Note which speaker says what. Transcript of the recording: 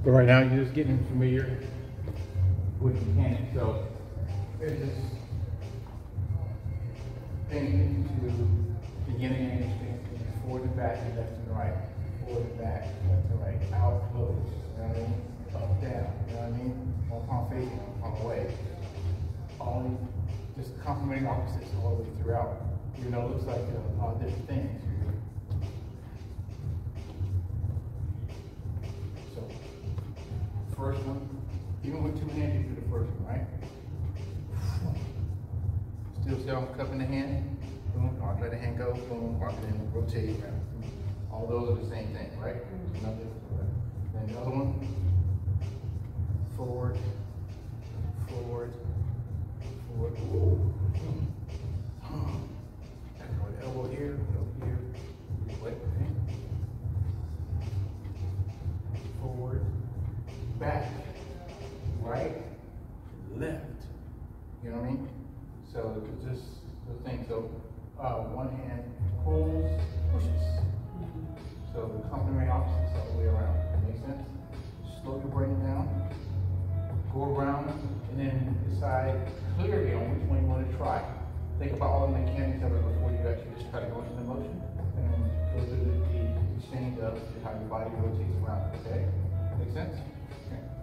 Speaker 1: But right now, you're just getting familiar with the mechanics. So it's just paying attention to beginning and ending, forward and back, and left and right, forward and back, left and right, out, close, you know what I mean? Up, down, you know what I mean? One palm facing, one palm away. All just complementing opposites all the way throughout. Even though it looks like all different things. So, first one, even with two hands, you do the first one, right? Still see I'm cupping the hand, boom, arc, let the hand go, boom, arc, then rotate around. All those are the same thing, right? Nothing. Then the other one, forward, forward, forward. Ooh. Elbow here, elbow here, wait, forward, back, right, left. You know what I mean? So it's just the thing. So one hand pulls, pushes. So the complementary opposites all the way around. Make sense? Slow your brain down, go around, and then decide clearly on which one you want to try. Think about all the mechanics of it before you actually just try to go into the motion, and then go through the exchange of how your body rotates around. Okay? Make sense? Okay.